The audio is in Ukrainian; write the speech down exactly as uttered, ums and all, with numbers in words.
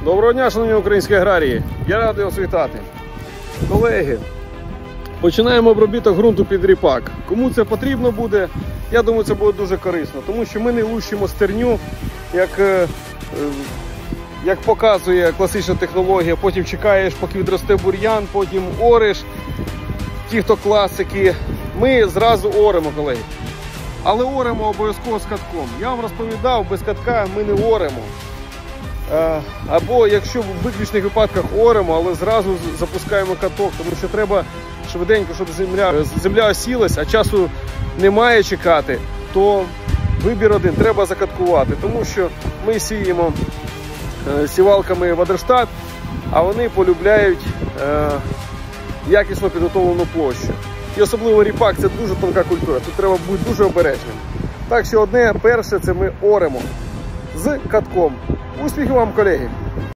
Доброго дня, шановні українські аграрії! Я радий вас вітати. Колеги, починаємо обробіток ґрунту під ріпак. Кому це потрібно буде, я думаю, це буде дуже корисно, тому що ми не лущимо стерню, як, як показує класична технологія. Потім чекаєш, поки відросте бур'ян, потім ориш. Ті, хто класики, ми зразу оремо, колеги. Але оремо обов'язково з катком. Я вам розповідав, без катка ми не оремо. Або якщо в виключних випадках оремо, але зразу запускаємо каток, тому що треба швиденько, щоб земля, земля осілась, а часу немає чекати, то вибір один, треба закаткувати. Тому що ми сіємо сівалками Вадерштат, а вони полюбляють е, якісно підготовлену площу. І особливо ріпак – це дуже тонка культура, тут треба бути дуже обережним. Так що одне перше – це ми оремо з катком. Успіхів вам, колеги!